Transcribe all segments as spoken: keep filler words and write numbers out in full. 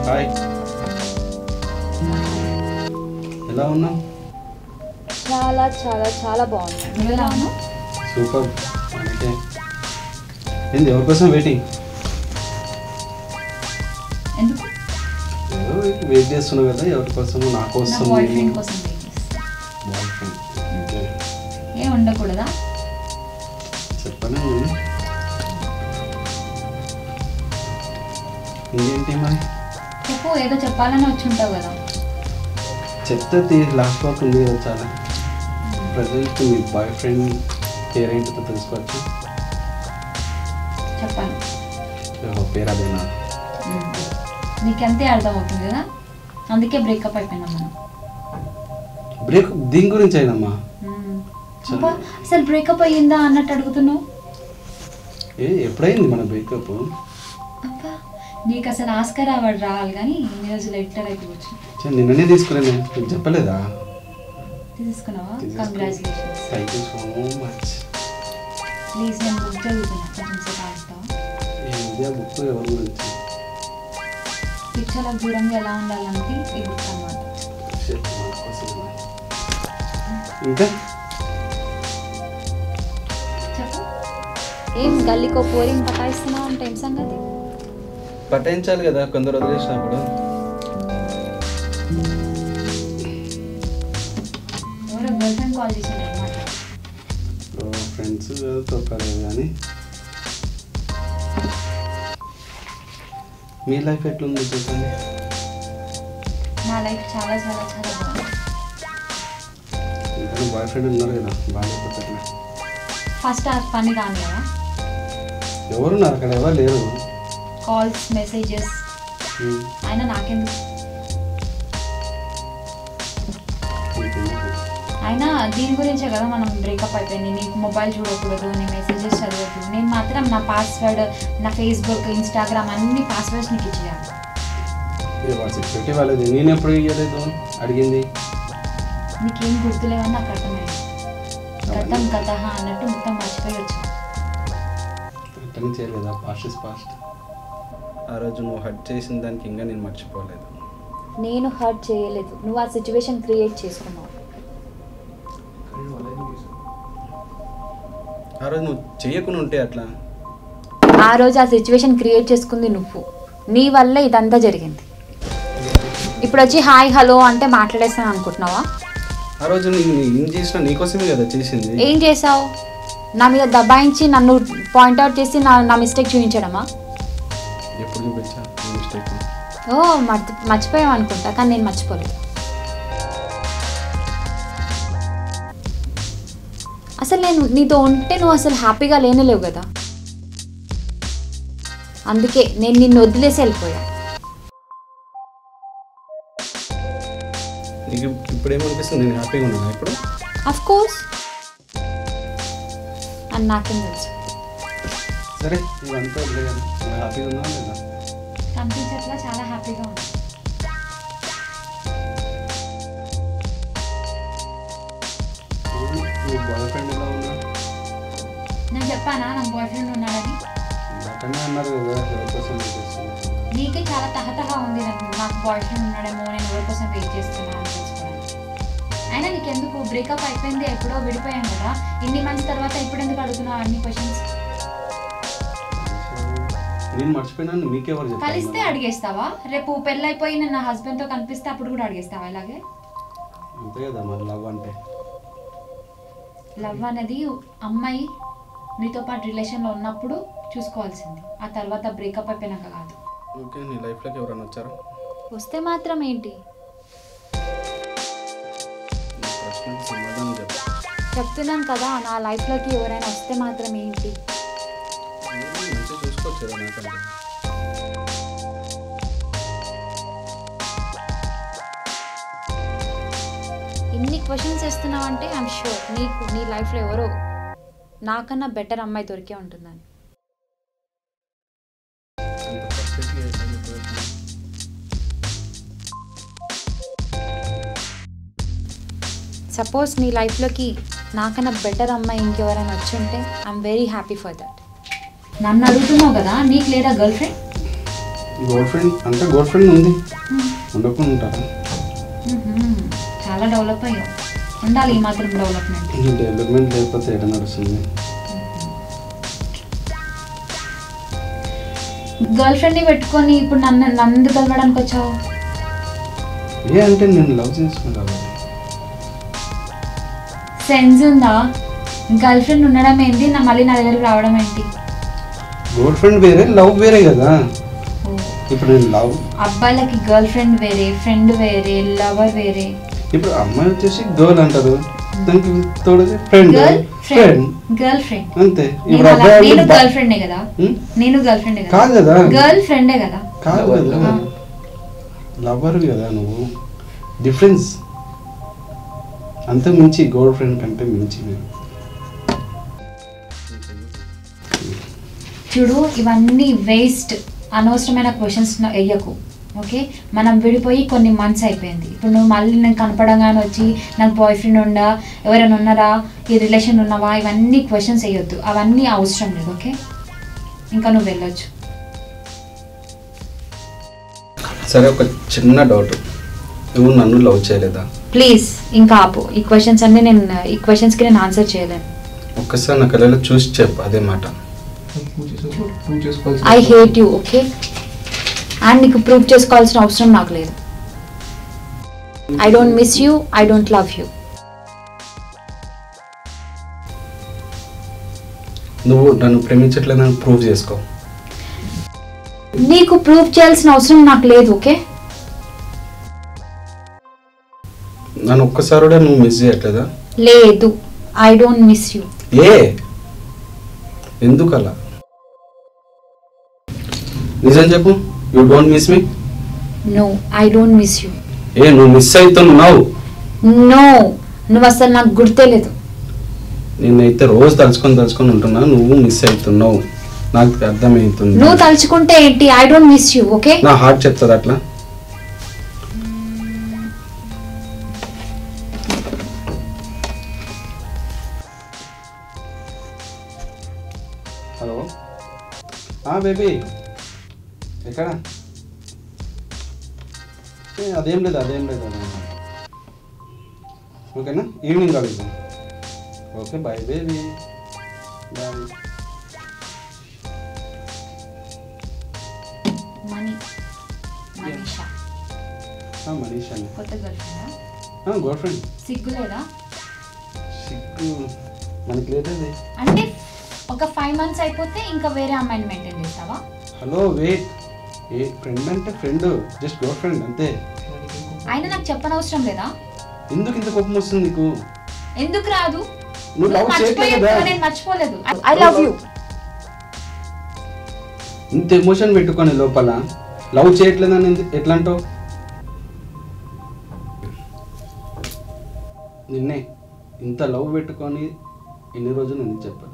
Hi, ఎలా ఉన్నావు? చాలా చాలా చాలా బాగుంది. నువ్వు ఎలా ఉన్నావు? సూపర్. అంటే ఏంది ఎవరి కోసం వెయిటింగ్? ఎందుకు? ఏదో వెయిట్ చేస్తున్నావు కదా ఎవరి కోసం? నా కోసం. బాయ్ ఫ్రెండ్ కోసం వెయిట్ చేస్తా. బాయ్ ఫ్రెండ్ ఏం ఉండకూడదా? చెప్పనే ఇంకేంటి మరి? చెప్పు, ఏదో చెప్పాలని వచ్చి ఉంటావు కదా. చెప్తే లాస్ట్ వర్క్ ఉంది కదా చాలా. ప్రజెంట్ మీ బాయ్ ఫ్రెండ్ పేరేంటితో తెలుసుకోవచ్చు? చెప్పాను. పేరు అదేనా? నీకంతే అర్థమవుతుంది కదా, అందుకే బ్రేకప్ అయిపోయినాం మనం. బ్రేక్ దీని గురించి అయినమ్మా? అబ్బా, అసలు బ్రేకప్ అయ్యిందా అన్నట్టు అడుగుతున్నావు. ఏ ఎప్పుడైంది మన బ్రేకప్? అబ్బా, నీకు అసలు ఆస్కర్ అవార్డు రావాలి కానీ ఇన్ని రోజులు లెటర్ అయిపోవచ్చు. నిన్ననే తీసుకున్నాను, నీకు చెప్పలేదా? తీసుకున్నావా? Congratulations. Thank you so much. Please, నేను బుక్ చదువుతున్నా, కొంచెం సేపు ఆగుతావా? ఏంటి ఆ బుక్? ఎవరి గురించి? పిక్చర్లకు దూరంగా ఎలా ఉండాలంటే ఈ బుక్ అన్నమాట. ఇంకా చెప్పు, ఏం గల్లీకో పోరింగ్ పటాయిస్తున్నావు అంటే ఏం సంగతి? పట్టించాలి కదా కొందరు వదిలేసినప్పుడు. ఎవరో గర్ల్ ఫ్రెండ్ కాల్ చేసింది అనమాట. ఫ్రెండ్స్ తోకాలేదు కానీ మీ లైఫ్ ఎట్లుంది చెప్పండి. నా లైఫ్ చాలా చాలా చాలా బాగుంది. ఇంకా బాయ్ ఫ్రెండ్ ఉన్నారు కదా, బాగాలేకపోతే ఫస్ట్ ఆ పని కాని కదా. ఎవరున్నారు అక్కడ? ఎవరు లేరు. కాల్స్, మెసేజెస్ అయినా నాకెందుకు? అయినా దీని గురించే కదా మనం బ్రేకప్ అయిపోయింది. నీకు మొబైల్ చూడకూడదు, నీ మెసేజెస్ చదవద్దు. నేను మాత్రం నా పాస్వర్డ్, నా ఫేస్బుక్, ఇన్స్టాగ్రామ్ అన్ని పాస్వర్డ్స్ నీకు ఇచ్చేయాలి. సెక్యూరిటీ వాళ్ళది. నేను ఎప్పుడు ఇవ్వలేదు అడిగింది. నీకేం గుర్తులేవని నాకు అర్థమైంది. గతం గత అన్నట్టు మొత్తం మర్చిపోయొచ్చు. రిటర్న్ చేయలేదా? Past is past. ఆ రోజు నువ్వు హర్ట్ చేసిన దానికి ఇంకా నేను మర్చిపోలేదు. నేను హర్ట్ చేయలేదు, నువ్వు ఆ సిచ్యువేషన్ క్రియేట్ చేసుకున్నావు. ఆ రోజు నువ్వు చేయకుండా ఉంటే అట్లా. ఆ రోజు ఆ సిచ్యువేషన్ క్రియేట్ చేసుకుంది నువ్వు. నీ వల్ల ఇదంతా జరిగింది. ఇప్పుడు వచ్చి హాయ్ హలో అంటే మాట్లాడేస్తాను అనుకుంటున్నావా? ఆ రోజు నేను ఏం చేసినా నీకోసమే కదా చేసింది. ఏం చేసావు? నా మీద దబాయించి నన్ను పాయింట్అవుట్ చేసి నా నా మిస్టేక్ చూపించడమా? ఎప్పుడు చూపించా మిస్టేక్? ఓ మర్చి మర్చిపోయావు అనుకుంటా, కానీ నేను మర్చిపోలేదు. అసలు నేను నీతో ఉంటే నువ్వు అసలు హ్యాపీగా లేనలేవు కదా, అందుకే నేను నిన్ను వదిలేసి వెళ్ళిపోయా. నీకు ఇప్పుడు ఏమనిపిస్తుంది? నేను హ్యాపీగా ఉన్నాను ఇప్పుడు. అఫ్ కోర్స్, అని నాకేం తెలుసు. సరే ఇదంతా వదిలే కదా, నువ్వు హ్యాపీగా ఉన్నావా లేదా? కనిపించట్లా, చాలా హ్యాపీగా ఉంది. నువ్వు బాయ్ ఫ్రెండ్ ఎలా ఉన్నా? నేను చెప్పానా నాకు బాయ్ ఫ్రెండ్ ఉన్నాడని? నాకన్నా అన్నారు కదా ఎవరి కోసం వెయిట్ చేస్తున్నా. నీకే చాలా తహతహా ఉంది నాకు నాకు బాయ్ ఫ్రెండ్ ఉన్నాడేమో, నేను ఎవరి కోసం వెయిట్ చేస్తున్నాను అని తెలుసుకోవడానికి. అయినా నీకెందుకు? బ్రేకప్ అయిపోయింది, ఎప్పుడో విడిపోయాం కదా, ఇన్ని మంత్స్ తర్వాత ఇప్పుడు ఎందుకు అడుగుతున్నావు అన్ని క్వశ్చన్స్? నేను మర్చిపోయినాను, మీకెవరు చెప్పారు? కలిస్తే అడిగేస్తావా? రేపు పెళ్ళైపోయి నేను నా హస్బెండ్తో కనిపిస్తే అప్పుడు కూడా అడిగేస్తావా ఇలాగే? అంతే కదా మరి లవ్ అంటే. లవ్ అనేది అమ్మాయి నీతో పాటు రిలేషన్లో ఉన్నప్పుడు చూసుకోవాల్సింది, ఆ తర్వాత బ్రేకప్ అయిపోయినాక కాదు. ఓకే, నీ లైఫ్లోకి ఎవరైనా వచ్చారా? వస్తే మాత్రం ఏంటి? ప్రశ్నకి సమాధానం చెప్పు. చెప్తున్నాను కదా, నా లైఫ్లోకి ఎవరైనా వస్తే మాత్రం ఏంటి? మంచిగా చూసుకోవచ్చు కదా నాకంటే. ఇన్ని క్వశ్చన్స్ వేస్తున్నావంటే ఐఎమ్ షూర్ నీకు నీ లైఫ్లో ఎవరో నాకన్నా బెటర్ అమ్మాయి దొరికే ఉంటుందని. సపోజ్ నీ లైఫ్లోకి నాకన్నా బెటర్ అమ్మాయి ఇంకెవరైనా వచ్చి ఉంటే I'm very happy for that. నన్ను అడుగుతున్నావు కదా, నీకు లేదా గర్ల్ ఫ్రెండ్? గర్ల్ ఫ్రెండ్ అంటే గర్ల్ ఫ్రెండ్ ఉంది, ఉండకుండా ఉంటారా? చాలా డెవలప్ అయ్యావు, ఉండాలి ఈ మాత్రం డెవలప్మెంట్. ఈ డెవలప్మెంట్ లేకపోతే ఎక్కడ నడుస్తుంది? గర్ల్ ఫ్రెండ్ని పెట్టుకొని ఇప్పుడు నన్ను నన్ను కలవడానికి వచ్చావు? ఏ అంటే నేను లవ్ చేసుకుంటా. సెన్స్ ఉందా? గర్ల్ ఫ్రెండ్ ఉండడం ఏంటి, నా మళ్ళీ నా దగ్గరికి రావడం ఏంటి? గర్ల్ ఫ్రెండ్ వేరే, లవ్ వేరే కదా. ఇప్పుడు నేను లవ్, అబ్బాయిలకి గర్ల్ ఫ్రెండ్ వేరే, ఫ్రెండ్ వేరే, లవర్ వేరే. ఇప్పుడు అమ్మాయి వచ్చేసి గర్ల్ అంటారు, దానికి తోడగా friend girl friend girl friend అంతే. నేను గర్ల్ ఫ్రెండే కదా, నేను గర్ల్ ఫ్రెండే కదా. కాదు కదా, గర్ల్ ఫ్రెండే కదా. కాదు కదా, లవర్ కదా నువ్వు. డిఫరెన్స్ అంత మించి, గర్ల్ ఫ్రెండ్ కంటే మించి. నేను చూడు, ఇవన్నీ వేస్ట్, అనవసరమైన క్వశ్చన్స్ వేయకు. ఓకే, మనం విడిపోయి కొన్ని మంత్స్ అయిపోయింది. ఇప్పుడు నువ్వు మళ్ళీ నేను కనపడంగానే వచ్చి నాకు బాయ్ ఫ్రెండ్ ఉండా, ఎవరైనా ఉన్నారా, ఈ రిలేషన్ ఉన్నావా, ఇవన్నీ క్వశ్చన్స్ వేయొద్దు, అవన్నీ అవసరం లేదు. ఓకే, ఇంకా నువ్వు వెళ్ళొచ్చు. సరే, ఒక చిన్న డౌట్, నువ్వు నన్ను లవ్ చేయలేదా? ప్లీజ్ ఇంకా ఆపు, ఈ క్వశ్చన్స్ అన్నీ నేను ఈ క్వశ్చన్స్కి నేను ఆన్సర్ చేయలేను. ఒక్కసారి నా కళ్ళలో చూసి చెప్పు అదే మాట. I hate you. Okay, and నీకు ప్రూవ్ చేసుకోవాల్సిన అవసరం నాకు లేదు. I don't miss you, I don't love you. నువ్వు నన్ను ప్రేమించట్లేదని ప్రూవ్ చేసుకో. నీకు ప్రూవ్ చేయాల్సిన అవసరం నాకు లేదు. ఓకే, నన్ను ఒక్కసారి కూడా నువ్వు మిస్ చేయట్లేదా? లేదు, ఐ డోంట్ మిస్ యూ. ఏ ఎందుకు అలా? నిజం చెప్పు, you don't miss me? No, I don't miss you. ఏ నువ్వు మిస్ అవుతున్నావు? నో, నువ్వు అసలు నాకు గుర్తే లేదు. నేనైతే రోజు తలుచుకొని తలుచుకొని ఉంటున్నా, నువ్వు మిస్ అవుతున్నావు, నాకు అర్థమవుతుంది. నువ్వు తలుచుకుంటే ఏంటి, I don't miss you. Okay, నా హార్ట్ చెప్తుంది అట్లా. హలో బేబీ, ఎక్కడ? అదేం లేదు అదేం లేదు అదే. ఓకేనా, ఈవినింగ్ కలుద్దాం. Okay, bye baby, bye. మనీ మనీషా మనీషా కొత్త గర్ల్ ఫ్రెండా? Girl friend. సిగ్గు లేదా? సిగ్గు మనకి లేదండి. అంటే ఒక ఫైవ్ మంత్స్ అయిపోతే ఇంకా వేరే అమ్మాయిని మెయింటైన్ చేస్తావా? హలో వెయిట్, ఏ ఫ్రెండ్ అంటే ఫ్రెండ్, జస్ట్ గర్ల్ ఫ్రెండ్ అంతే. అయినా నాకు చెప్పనవసరం లేదా? ఎందుకు ఇంత కోపం వస్తుంది నీకు? ఎందుకు రాదు? నువ్వు లవ్ చేయట్లేదా? నేను మర్చిపోలేదు. I love you. ఇంత ఎమోషన్ పెట్టుకొని లోపల లవ్ చేయట్లేదని ఎట్లా అంటావు? నిన్నే ఇంత లవ్ పెట్టుకొని ఎన్ని రోజులు ఎందుకు చెప్పాలి?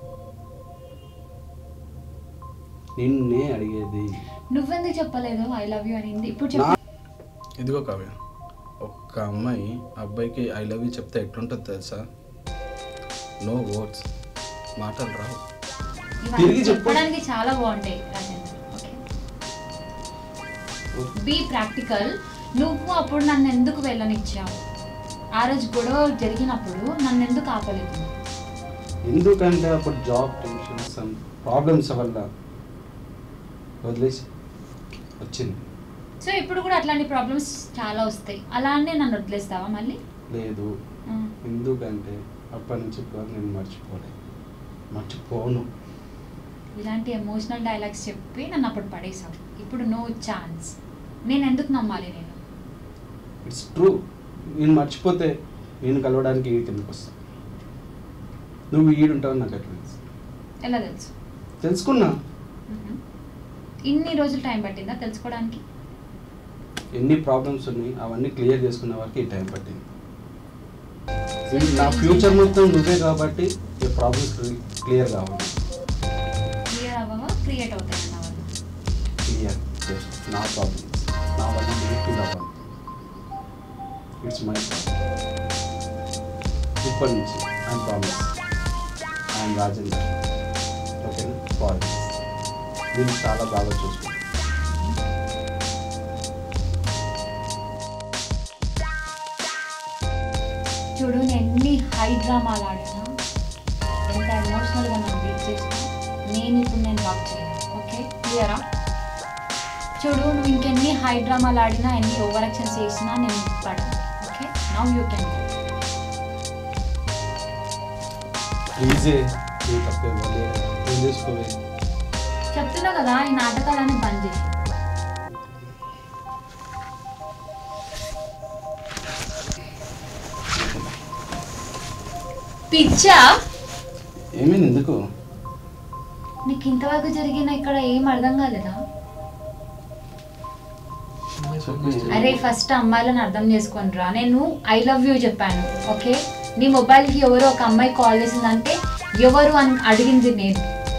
నిన్నే అడిగేది. నువ్వెందుకు చెప్పలేదు ఐ లవ్ యూ అని? ఇప్పుడు చెప్పు. ఇదిగో కావ్య, ఒక్క అమ్మాయి అబ్బాయికి ఐ లవ్ యూ చెప్తే ఎట్లుంటుంది తెలుసా? నో వర్డ్స్, మాటలు రావు. తిరిగి చెప్పడానికి చాలా బాగుంటాయి. Be practical. నువ్వు అప్పుడు నన్ను ఎందుకు వెళ్ళనిచ్చావు? ఆ రోజు గొడవ జరిగినప్పుడు నన్ను ఎందుకు ఆపలేదు? ఎందుకంటే అప్పుడు జాబ్ టెన్షన్స్ ప్రాబ్లమ్స్ వల్ల వదిలేసి వచ్చింది. సో ఇప్పుడు కూడా అట్లాంటి ప్రాబ్లమ్స్ చాలా వస్తాయి, అలానే నన్ను వదిలేస్తావా మళ్ళీ? లేదు, ఎందుకంటే అప్పటి నుంచి ఇప్పుడు నేను మర్చిపోలేదు, మర్చిపోను. ఇలాంటి ఎమోషనల్ డైలాగ్స్ చెప్పి నన్ను అప్పుడు పడేసావు, ఇప్పుడు నో ఛాన్స్. నేను ఎందుకు నమ్మాలి? నేను ఇట్స్ ట్రూ. నేను మర్చిపోతే నేను కలవడానికి ఈ కిందకు వస్తాను. నువ్వు ఈడుంటావు నాకు ఎట్లా తెలుసు? ఎలా తెలుసు? తెలుసుకున్నా. ఇన్ని రోజులు టైం పట్టిందా తెలుసుకోవడానికి? ఎన్ని ప్రాబ్లమ్స్ ఉన్నాయి అవన్నీ క్లియర్ చేసుకునే వరకు ఈ టైం పట్టింది. నా ఫ్యూచర్ మొత్తం నువ్వే కాబట్టి ఈ ప్రాబ్లమ్స్ క్లియర్ కావాలి. క్లియర్ అవ్వగా క్రియేట్ అవుతాయి నా వల్ల. క్లియర్ జస్ట్ నా ప్రాబ్లమ్స్ నా వల్ల ఫీల్ అవ్వాలి. It's my problem. ఇప్పటి నుంచి ఐ ప్రామిస్ ఐఎమ్ రాజేందర్. ఓకేనా? ఫార్ నేను చాలా బాగా చూసుకుంటాను. హై డ్రామాలు ఆడినా, ఎంత ఎమోషనల్గా నన్ను బీట్ చేసినా, నేను ఇప్పుడు నేను లవ్ చేయను. ఓకే, క్లియరా? చూడు, నువ్వు ఇంకెన్ని హై డ్రామాలు ఆడినా, ఎన్ని ఓవర్ యాక్షన్స్ చేసినా నేను పడను. Okay, now you can go. ప్లీజే, తప్పే ఏం చేసుకోవే. చెప్తున్నా కదా, ఈ నాటకాలన్నీ బంద్ చేసి. పిచ్చా? ఏమైంది, ఎందుకు? నీకు ఇంతవరకు జరిగిన ఇక్కడ ఏం అర్థం కాలేదా? అరే ఫస్ట్ అమ్మాయిలను అర్థం చేసుకొని రా. నేను ఐ లవ్ యూ చెప్పాను. ఓకే, నీ మొబైల్కి ఎవరో ఒక అమ్మాయి కాల్ చేసిందంటే ఎవరు అని అడిగింది నేను.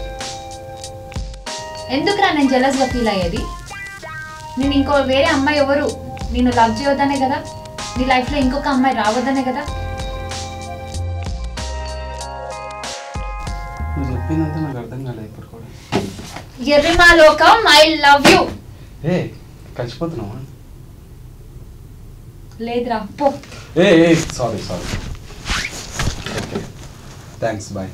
ఎందుకురా నేను జెలస్గా ఫీల్ అయ్యేది? నేను ఇంకో వేరే అమ్మాయి ఎవరు నేను లవ్ చేయొద్దనే కదా, నీ లైఫ్లో ఇంకొక అమ్మాయి రావద్దనే కదా. నువ్వు చెప్పినంత నాకు అర్థం కాలేదు ఇప్పుడు కూడా. ఎర్రిమా లోకం, ఐ లవ్ యూ. ఏ కలిసిపోతున్నావా? లేదురా, పో. ఏ sorry sorry okay thanks bye.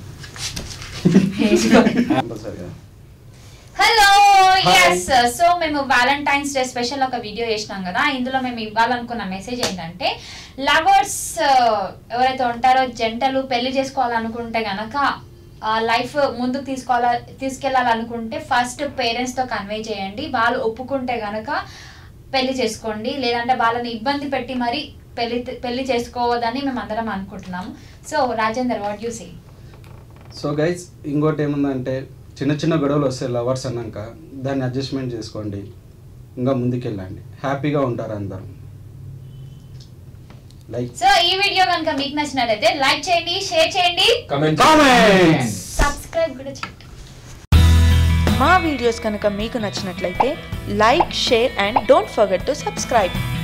సరిగా హలో, ఎస్. సో మేము వ్యాలంటైన్స్ డే స్పెషల్ ఒక వీడియో చేసినాం కదా, ఇందులో మేము ఇవ్వాలనుకున్న మెసేజ్ ఏంటంటే, లవర్స్ ఎవరైతే ఉంటారో జంటలు పెళ్లి చేసుకోవాలనుకుంటే గనక, లైఫ్ ముందుకు తీసుకోవాల తీసుకెళ్ళాలనుకుంటే ఫస్ట్ పేరెంట్స్తో కన్వే చేయండి. వాళ్ళు ఒప్పుకుంటే గనక పెళ్లి చేసుకోండి, లేదంటే వాళ్ళని ఇబ్బంది పెట్టి మరి పెళ్లి పెళ్లి చేసుకోవద్దని మేము అందరం అనుకుంటున్నాము. So Rajender, what you say? So guys, ఇంకోటి ఏముందంటే, చిన్న చిన్న గొడవలు వస్తాయి లవర్స్ అన్నాక, దాన్ని అడ్జస్ట్మెంట్ చేసుకోండి, ఇంకా ముందుకెళ్ళండి, హ్యాపీగా ఉంటారు అందరూ. లైక్ సో ఈ వీడియో కనుక మీకు నచ్చినట్లయితే లైక్ చేయండి, షేర్ చేయండి, కామెంట్ సబ్స్క్రైబ్ కూడా చేయండి. మా వీడియోస్ కనుక మీకు నచ్చినట్లయితే like, share and don't forget to subscribe.